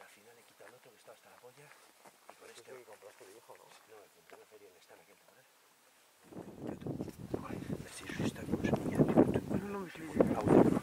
al final he quitado el otro que estaba hasta la polla y con este... que compraste el viejo, ¿no? No, el compré en la feria en Estana, aquel, ¿te acuerdas? Ouais, bah c'est juste à gauche, il y a tout. Non, mais je les ai. Ah oui, d'accord.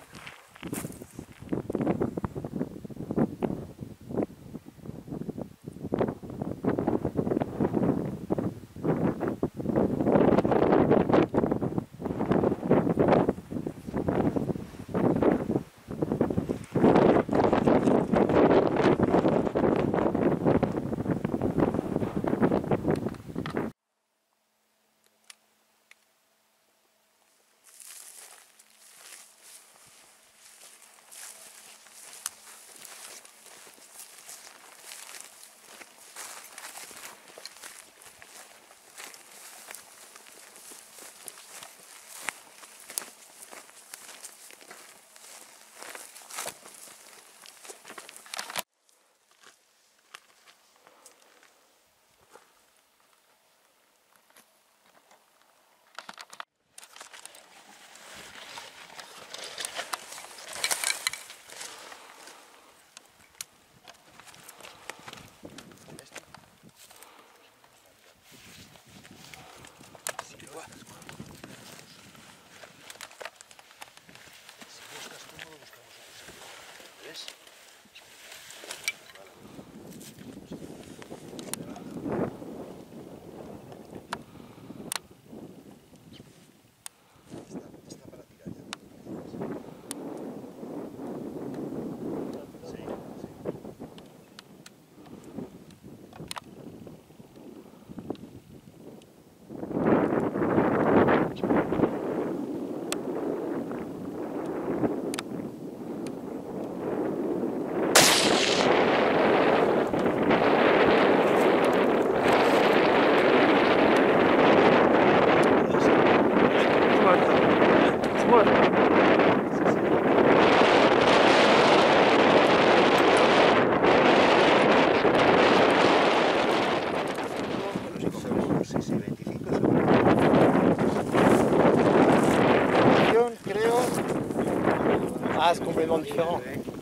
Ah, es complètement différent.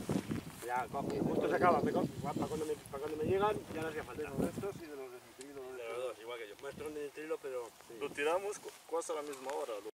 Ya, justo se acaba, para cuando me llegan ya no hacía falta. De los estos y de los de nitrilo. De los dos, igual que yo. Más de nitrilo, pero... Lo tiramos casi a la misma hora.